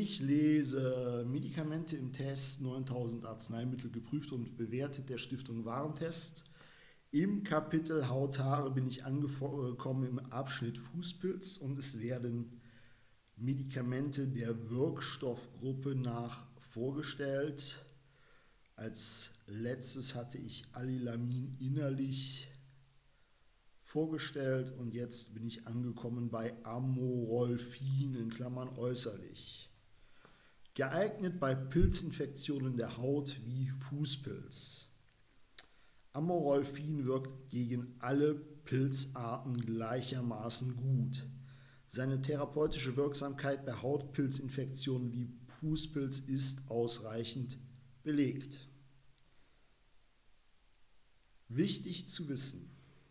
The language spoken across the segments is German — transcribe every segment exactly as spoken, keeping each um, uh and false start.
Ich lese Medikamente im Test, neuntausend Arzneimittel geprüft und bewertet der Stiftung Warentest. Im Kapitel Haut, Haare bin ich angekommen im Abschnitt Fußpilz und es werden Medikamente der Wirkstoffgruppe nach vorgestellt. Als letztes hatte ich Alilamin innerlich vorgestellt und jetzt bin ich angekommen bei Amorolfin in Klammern äußerlich. Geeignet bei Pilzinfektionen der Haut wie Fußpilz. Amorolfin wirkt gegen alle Pilzarten gleichermaßen gut. Seine therapeutische Wirksamkeit bei Hautpilzinfektionen wie Fußpilz ist ausreichend belegt. Wichtig zu wissen: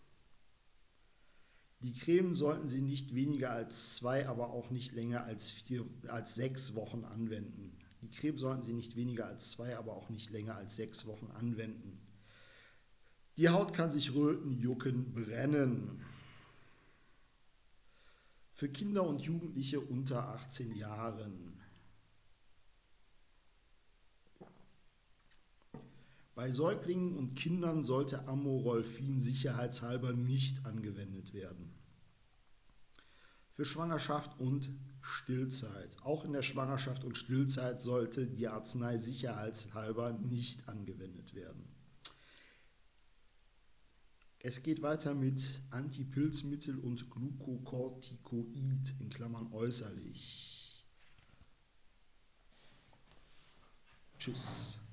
Die Creme sollten Sie nicht weniger als zwei, aber auch nicht länger als, vier, als sechs Wochen anwenden. Die Creme sollten Sie nicht weniger als zwei, aber auch nicht länger als sechs Wochen anwenden. Die Haut kann sich röten, jucken, brennen. Für Kinder und Jugendliche unter achtzehn Jahren. Bei Säuglingen und Kindern sollte Amorolfin sicherheitshalber nicht angewendet werden. Für Schwangerschaft und Stillzeit. Auch in der Schwangerschaft und Stillzeit sollte die Arznei sicherheitshalber nicht angewendet werden. Es geht weiter mit Antipilzmittel und Glucocorticoid in Klammern äußerlich. Tschüss.